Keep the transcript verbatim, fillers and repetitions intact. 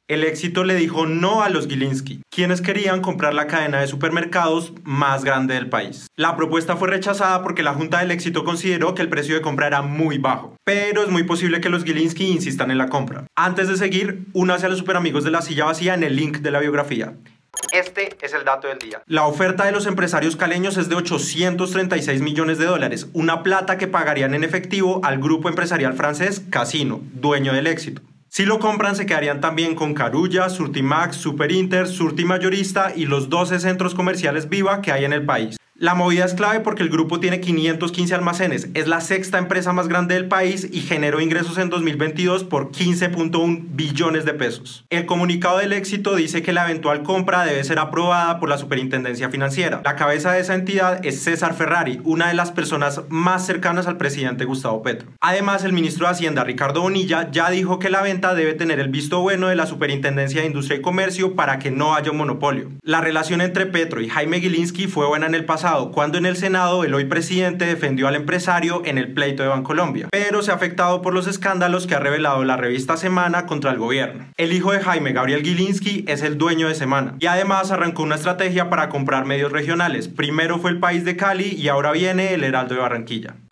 El Éxito le dijo no a los Gilinski, quienes querían comprar la cadena de supermercados más grande del país. La propuesta fue rechazada porque la Junta del Éxito consideró que el precio de compra era muy bajo, pero es muy posible que los Gilinski insistan en la compra. Antes de seguir, únase a los superamigos de La Silla Vacía en el link de la biografía. Este es el dato del día. La oferta de los empresarios caleños es de ochocientos treinta y seis millones de dólares, una plata que pagarían en efectivo al grupo empresarial francés Casino, dueño del Éxito. Si lo compran, se quedarían también con Carulla, Surtimax, Superinter, Surtimayorista y los doce centros comerciales Viva que hay en el país. La movida es clave porque el grupo tiene quinientos quince almacenes, es la sexta empresa más grande del país y generó ingresos en dos mil veintidós por quince punto uno billones de pesos. El comunicado del Éxito dice que la eventual compra debe ser aprobada por la Superintendencia Financiera. La cabeza de esa entidad es César Ferrari, una de las personas más cercanas al presidente Gustavo Petro. Además, el ministro de Hacienda, Ricardo Bonilla, ya dijo que la venta debe tener el visto bueno de la Superintendencia de Industria y Comercio para que no haya un monopolio. La relación entre Petro y Jaime Gilinski fue buena en el pasado, cuando en el Senado el hoy presidente defendió al empresario en el pleito de Bancolombia, pero se ha afectado por los escándalos que ha revelado la revista Semana contra el gobierno. El hijo de Jaime, Gabriel Gilinski, es el dueño de Semana y además arrancó una estrategia para comprar medios regionales. Primero fue El País de Cali y ahora viene El Heraldo de Barranquilla.